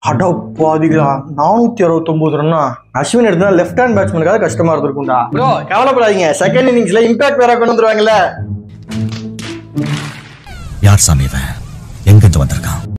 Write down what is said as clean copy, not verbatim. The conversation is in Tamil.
அடப்பாதிகளா 469 ரன்னா அஸ்வின் எடுத்தா லெஃப்ட் ஹேண்ட் பேட்ஸ்மேனுக்காக கஷ்டமா இருந்திருக்கும்டா. ப்ரோ கவலைப்படாதீங்க, செகண்ட் இன்னிங்ஸ்ல இம்பாக்ட் வேற கொண்டு வந்துருவாங்கல்ல. யார் சாமி இவன்? எங்கிருந்து வந்திருக்கான்?